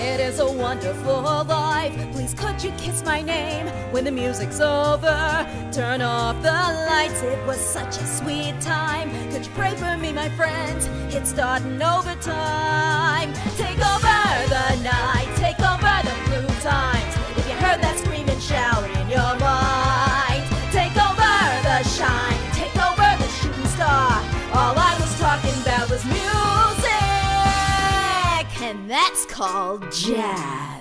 It is a wonderful life. Please could you kiss my name when the music's over? Turn off the lights, it was such a sweet time. Could you pray for me, my friends? It's starting overtime. Take over the night, take over the blue times. If you heard that scream and shout in your mind, take over the shine, take over the shooting star. All I was talking about was music, and that's called jazz.